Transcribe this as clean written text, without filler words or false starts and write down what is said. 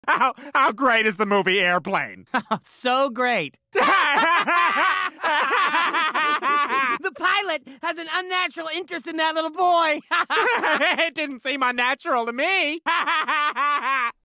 How great is the movie Airplane? So great. The pilot has an unnatural interest in that little boy. It didn't seem unnatural to me.